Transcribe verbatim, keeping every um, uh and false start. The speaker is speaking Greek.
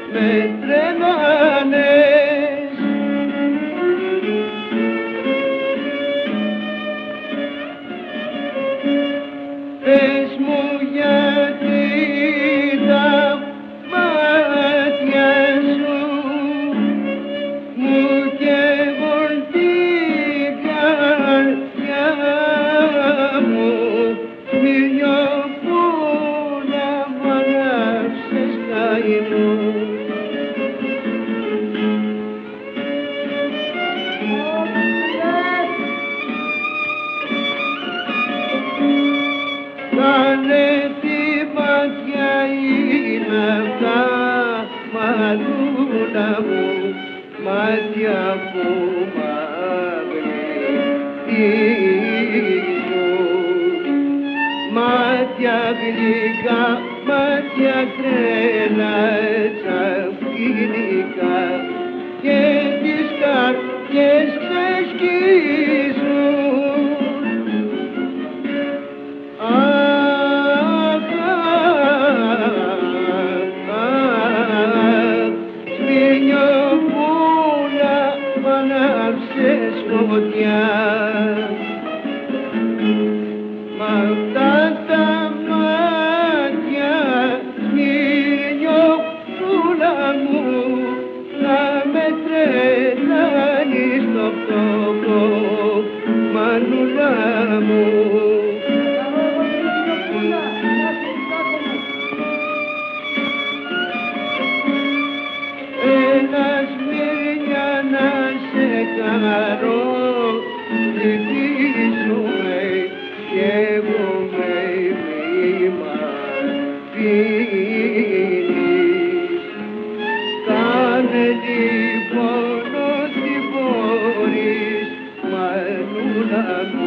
με τρελάνες. Πες μου γιατί τα μάτια σου μου καίγουν την καρδιά μου, μίλιο που να μ' ανάψες καημό. Κάνε τη μάτια είναι αυτά, μανούλα μου, μάτια που μαγνητίζουν. Μάτια γλυκά, μάτια τρέλα, τσαφίλικα και τις καρδιές ξεσκίζουν. Ανάψες φωτιά μ' αυτά τα μάτια, σμιλιοπούλα μου, να με τρελάνεις το φτωχό, μανούλα μου. Καρό, λυπήσουμε κι εγώ με μη μ' αφήνεις. Κάνε λοιπόν ό,τι μπορείς, μανούλα μου.